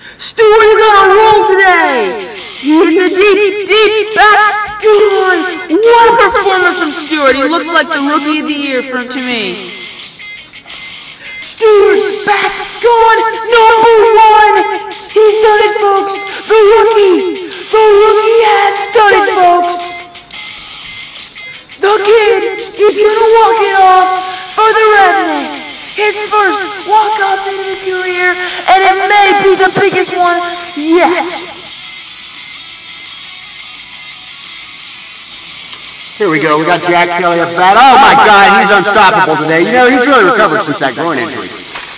Stewart is on a roll today. He hits a deep back. God, what a performance from Stewart. He looks like the rookie of the year to me. Stewart back, gone, #1. He's done it, folks. The rookie has done it, folks. The kid is gonna walk it off for the Rednecks. His first walk-off in his career, and it may be the biggest one yet. Here we go. We got Jack Kelly up bat. Oh my God, he's unstoppable today. You know, he's really recovered since that groin injury.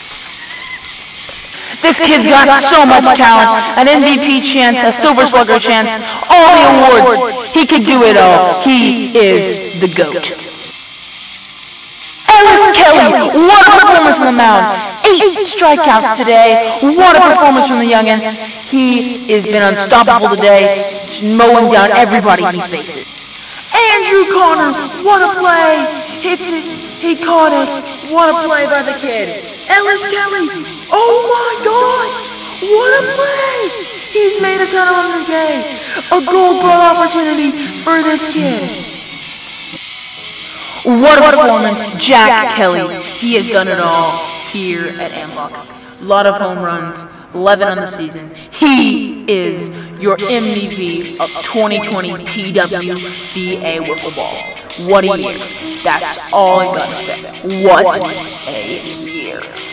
This kid's got so much talent, an MVP chance, a Silver Slugger chance, all the awards. He could do it all. He is the GOAT. Ellis Kelly, what a performance on the mound. 8 strikeouts today. What a performance from the youngin. He has been unstoppable today, mowing down everybody he faces. Andrew Connor, what a play. Hits it. He caught it. What a play by the kid. Ellis Kelly, oh my God, what a play. He's made a ton of them today. A gold glove opportunity for this kid. What a performance, Jack Kelly. He has done it all here at Ambach. A lot of home runs, 11 on the season. He is your MVP of 2020 PWBA Wiffleball. What a year. That's all I gotta say. What a year.